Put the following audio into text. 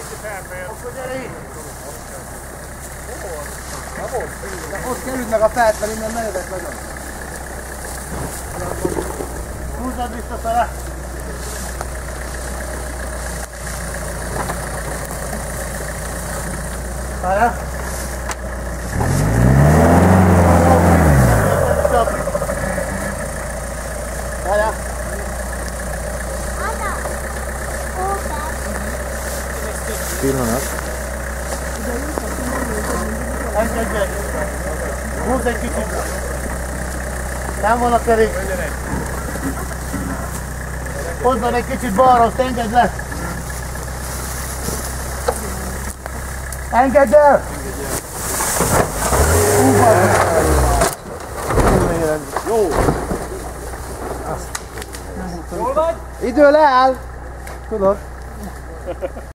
Akkor gyere így! Ott kerüld meg a felt, mert innen meredek nagyon. Húzzad visszafele! Várjál! Várjál! Pillanat. Engedj! Húzz egy kicsit! Nem van a kerék! Hozd meg egy kicsit balra, azt engedd le! Engedd el! Jó! Idő leáll! Tudod?